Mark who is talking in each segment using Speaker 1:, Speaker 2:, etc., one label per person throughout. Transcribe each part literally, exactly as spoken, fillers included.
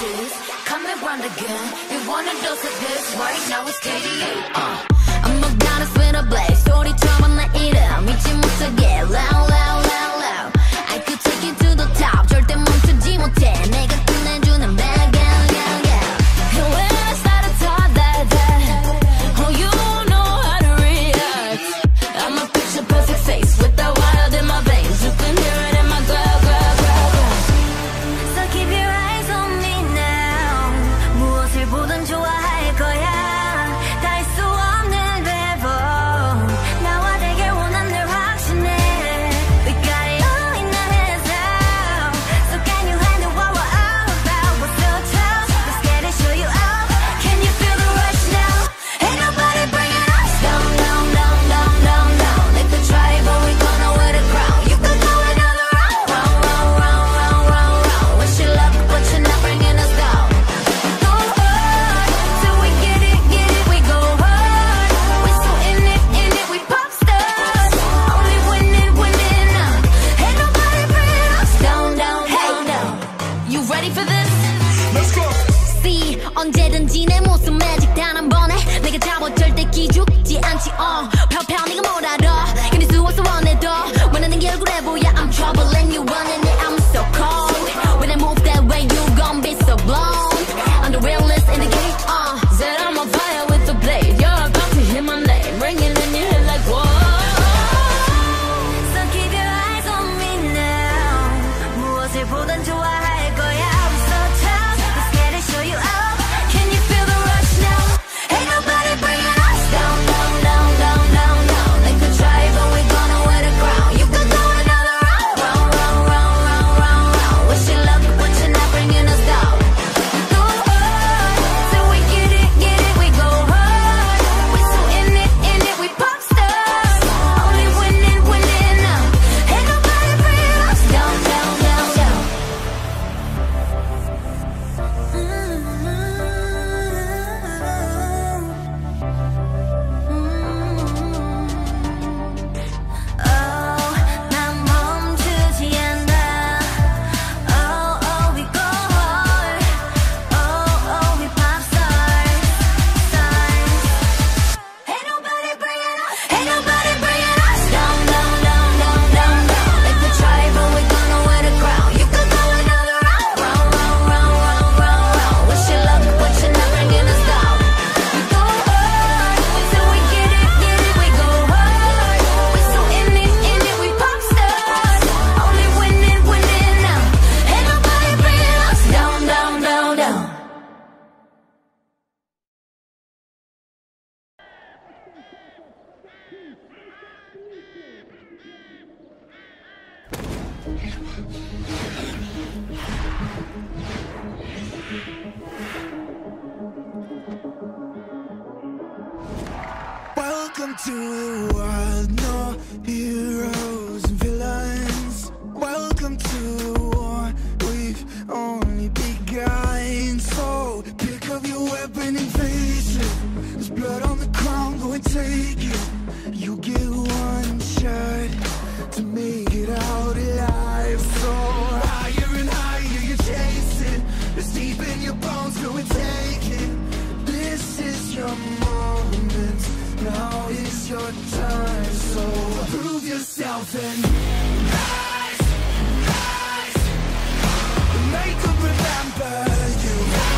Speaker 1: this. Come and run again. You want a dose of this? Right now it's K D A. Uh. I'm a goddess with a blaze. 소리처럼 내 이름 잊지 못하게. Loud, loud, loud, loud. I could take you to the top. 절대 멈추지 못해. 내가 끝내주는 bad girl, girl, girl. And when I start to talk that, that, oh, you know how to react. I'm a picture perfect face with the wild in my veins. You can hear it in my growl, growl, growl, growl. So keep your eyes on me now. 무엇을 보든 좋아할 거야. 다 할 수 없는 래퍼. 나와 되길 원한 늘 확신해. We got it all in our hands now. So can you handle what we're all about? We're so tough. Let's get it, show you out. Can you feel the rush now? Ain't nobody bringing us down, down, down, down, down, down. They could try, but we gonna wear the crown. You could go another round, round, round, round, round, round, round. Wish you luck, but you're not bringing us down. Go hard, till we get it, get it, we go hard. We're so in it, in it, we pop stars. Only winning, winning now. Ain't nobody bringing us down, down, down, down. You ready for this?
Speaker 2: Let's go.
Speaker 1: See, 언제든지 내 모습 매직 단 한 번에 내가 잡아 절대 기죽지 않지. 어, 펴펴 네가 뭘 알아. 견딜 수 없어 원해도 원하는 게 얼굴에 보여. I'm trouble and you running it. I'm so cold. When I move that way, you gon' be so blown. I'm the realest in the game. Uh, said I'm on fire with the blade. You're about to hear my name ringing in your head like whoa. So keep your eyes on me now. 무엇을 보든 좋아할 거야. I'm so tough. Let's get it, show you out. Can you feel the rush now? Ain't nobody bringing us down, down, down, down, down, down. They could try, but we gonna wear the crown. You could go another round, round, round, round, round, round, round. Wish you luck, but you're not bringing us down. Go hard, till we get it, get it, we go hard. We're so in it, in it, we pop stars. Only winning, winning now. Ain't nobody bringing us down, down, down, down. Oh, 난 멈추지 않아. Oh, oh, we go hard. Oh, oh, we pop stars, stars. Ain't nobody bringing us, ain't nobody bringing us down, down, down, down, down, down. They could try, but we gonna wear the crown. You could go another round, round, round, round, round, round, round. Wish you luck, but you're not bringing us down. We go hard, till we get it, get it, we go hard. We're so in it, in it, we pop stars. Only winning, winning now. Ain't nobody bringing us down, down, down, down.
Speaker 2: Welcome to the world, no heroes and villains. Welcome to the war, we've only begun. So pick up your weapon and face it. There's blood on the ground, go and take it. You get one shot to make it out alive. So higher and higher you chase it. It's deep in your bones, go and take it. This is your moment, now is your time. So prove yourself and rise, rise. Make them remember you.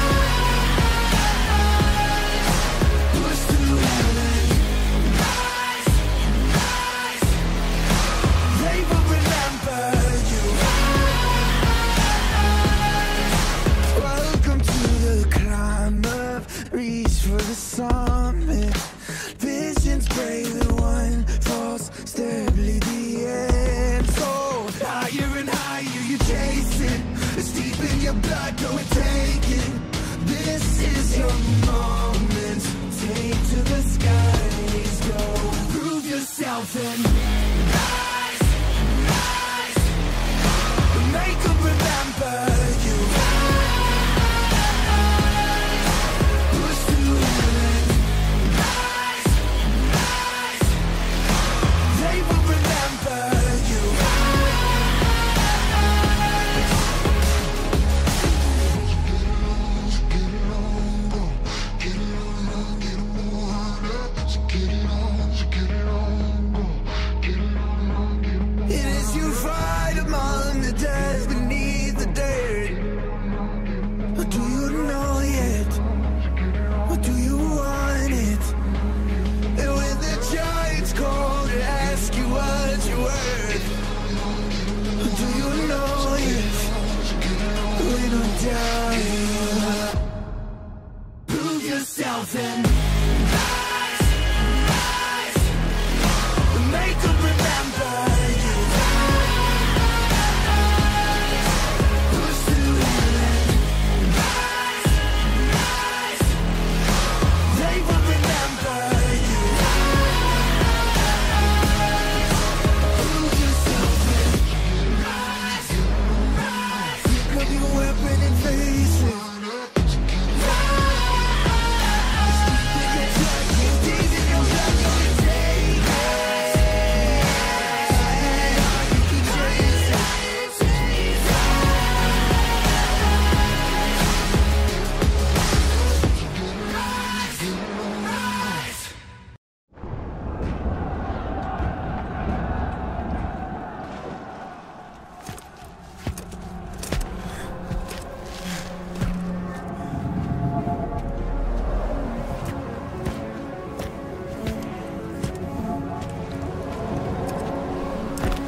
Speaker 2: Push through heaven. Rise, rise. They will remember you. Welcome to the climb up, reach for the summit. Visions brave, the one false, stare, bleed the end.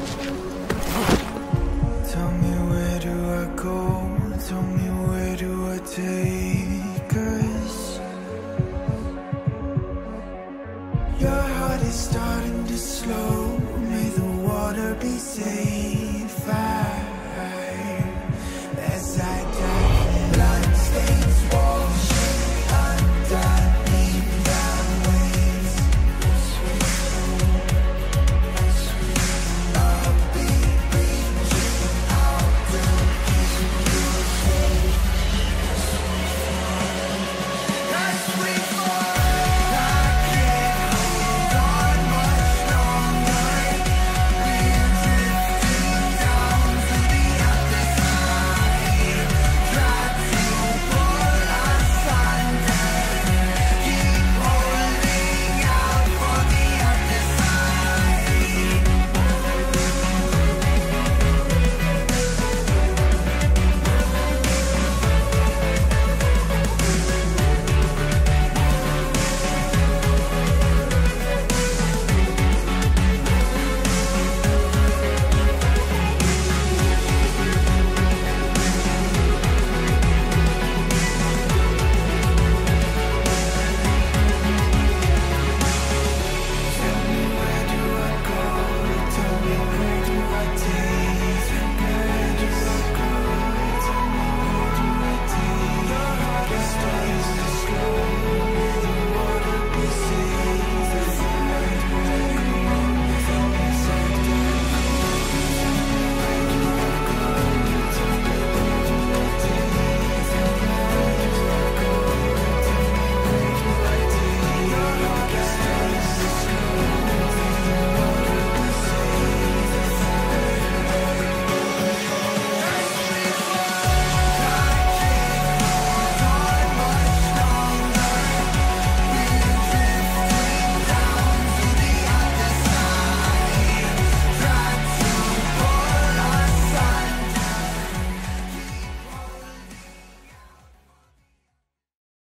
Speaker 2: Tell me, where do I go? Tell me, where do I take us? Your heart is starting to slow. May the water be safe.